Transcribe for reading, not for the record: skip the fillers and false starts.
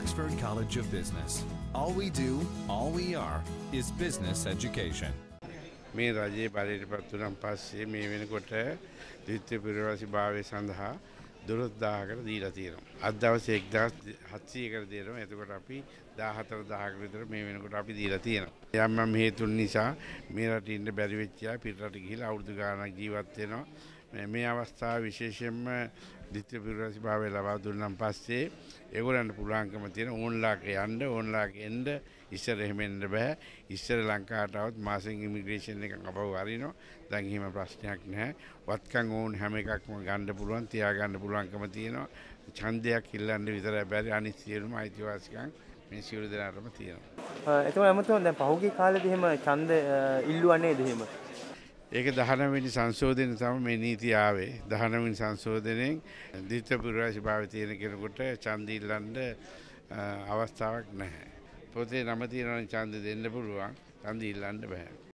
Oxford College of Business. All we do, all we are, is business education. මේ රජයේ පරිපත්තු නම් පස්සේ මේ වෙනකොට ද්විතීය පිරිවැසි භාවය සඳහා 12000කට දීලා තියෙනවා. අද දවසේ 1700කට දෙනවා. එතකොට අපි 14000කට විතර මේ වෙනකොට අපි දීලා තියෙනවා. යම් හේතුන් නිසා මේ රටේ ඉන්න බැරි වෙච්ච අය පිටරට ගිහිලා අවුරුදු ගාණක් ජීවත් වෙනවා. මේ අවස්ථාව විශේෂයෙන්ම ද්විතීය පිරිවැසි භාවය ලබා දුන්නාන් පස්සේ ඒගොල්ලන්ට පුළුවන්කම තියෙන ඕන්ලාක යන්න ඕන්ලාක එන්න ඉස්සර එහෙම එන්න බෑ. ඉස්සර ලංකාවට આવත් මාසෙන් ඉමිග්‍රේෂන් එකක් අපව වරිනවා. දැන් එහෙම ප්‍රශ්නයක් නැහැ. වත්කම් ඕන හැම එකක්ම ගන්න පුළුවන්, තියා ගන්න පුළුවන්කම තියෙනවා. ඡන්දයක් ඉල්ලන්න විතරයි බැරි. අනිත් සියලුම අයිතිවාසිකම් මේ සියලු දෙනාටම තියෙනවා. එතකොට අමතෝ දැන් පහුගිය කාලේදී එහෙම ඡන්ද ඉල්ලුවා නේද එහෙම? ඒක 19 වෙනි සංශෝධනය තමයි මේ නීතිය ආවේ. 19 වෙනි සංශෝධනයෙන් ද්විතීය පිරිවැසි භාවය තියෙන කෙනෙකුට ඡන්ද ඉල්ලන්න අවස්ථාවක් නැහැ. පොතේ නම තියෙනවා ඡන්ද දෙන්න පුළුවන්. ඡන්ද ඉල්ලන්න බෑ.